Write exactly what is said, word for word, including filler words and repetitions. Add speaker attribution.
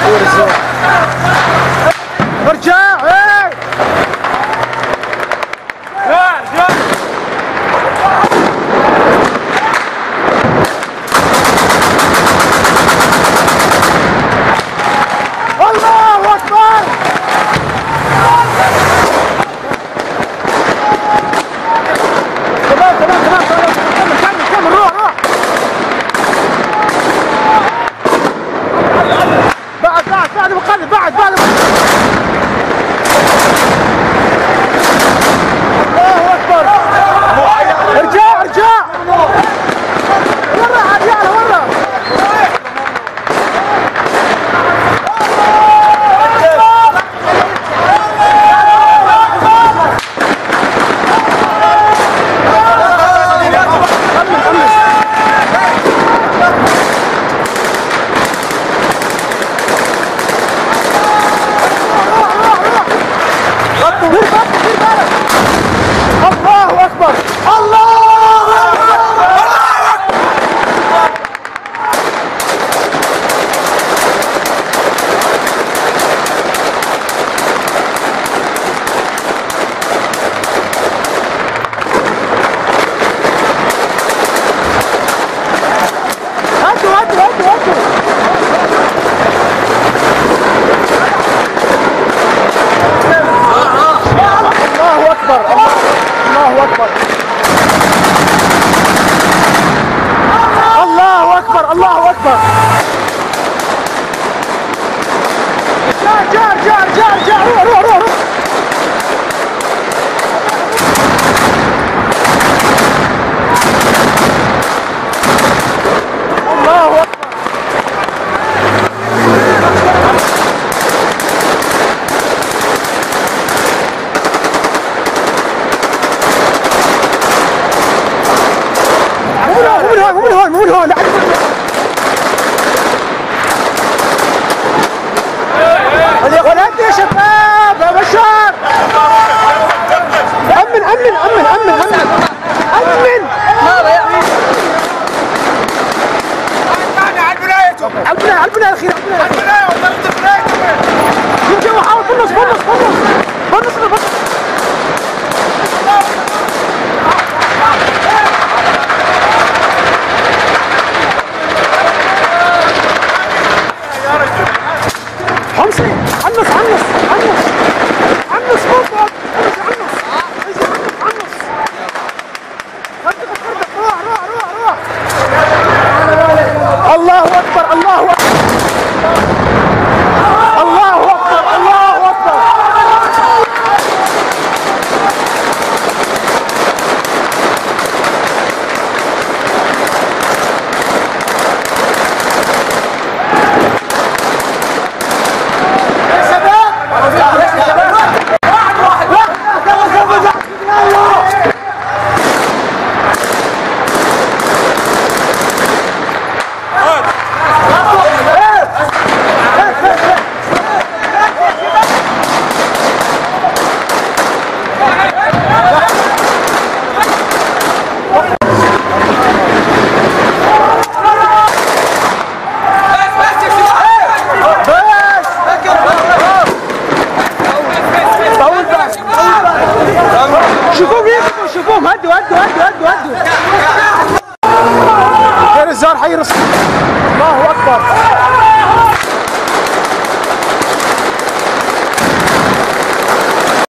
Speaker 1: ارجع ايه الله اكبر. تمام تمام تمام كمل كمل كمل روح روح. بعد بعد بعد مقلب بعد بعد الله اكبر. ارجع ارجع ورا عيال ورا. الله اكبر الله هاتوا هاتوا هاتوا هاتوا. الله اكبر الله اكبر الله اكبر الله اكبر. جار جار جار جار روح روح روح روح. الله اكبر. مو من هون مو من هون. يا ولد يا شباب يا بشار امن امن امن امن امن امن. على البنايه على البنايه على البنايه الاخيره على البنايه والله انت بنايه. شوف حاول بالنص بالنص بالنص بالنص بالنص.